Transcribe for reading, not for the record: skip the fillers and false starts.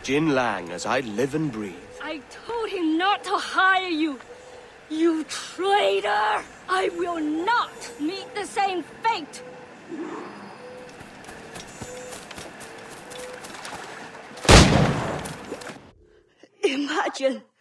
Jin Lang as I live and breathe. I told him not to hire you. You traitor! I will not meet the same fate! Imagine